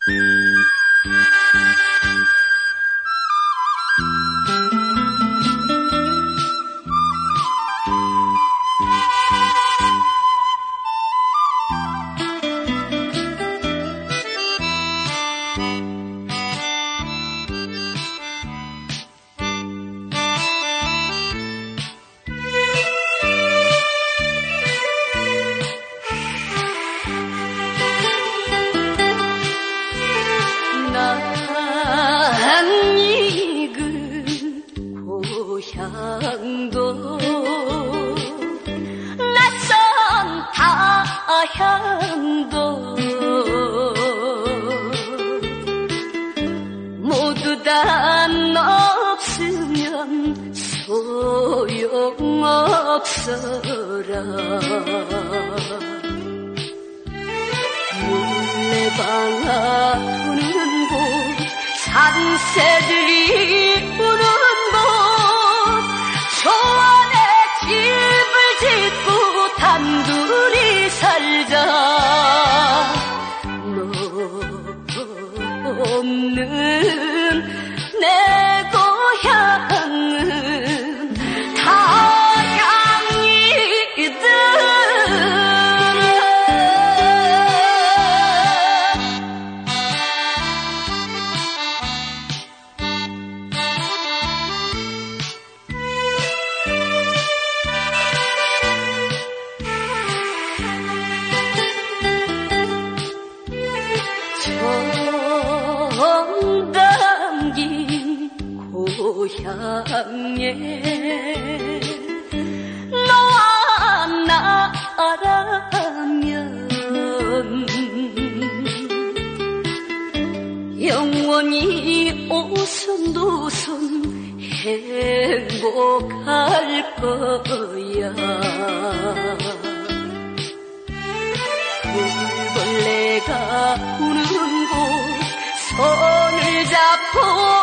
고향도 낯선 타향도 모두 다 없으면 소용없어라. 물레방아 부는 곳, 산새들이 우는 곳, 저 안에 집을 짓고 단둘이 살자. 너 없는 내 고향은 타향이더라. 정담긴 고향에 너와 나라면 영원히 오손도손 행복할 거야. 물벌레가 우는 곳 손을 잡고